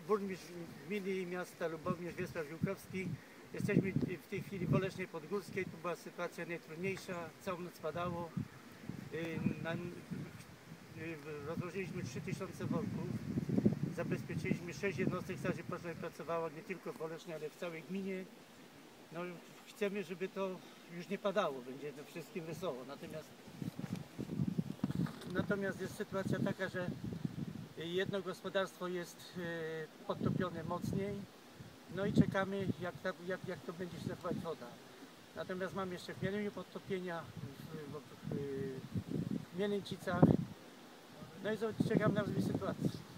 burmistrz gminy i miasta Lubomierz Wiesław Ziółkowski. Jesteśmy w tej chwili w Olesznej Podgórskiej. Tu była sytuacja najtrudniejsza, całą noc padało. Rozłożyliśmy 3000 worków. Zabezpieczyliśmy 6 jednostek straży pożarnej, pracowało nie tylko w Olesznie, ale w całej gminie. No, chcemy, żeby to już nie padało, będzie to wszystkim wesoło. Natomiast jest sytuacja taka, że jedno gospodarstwo jest podtopione mocniej, no i czekamy, jak to będzie się zachować woda. Natomiast mamy jeszcze w Mieleniu podtopienia, w Mielęcicach, no i czekam na rozwój sytuacji.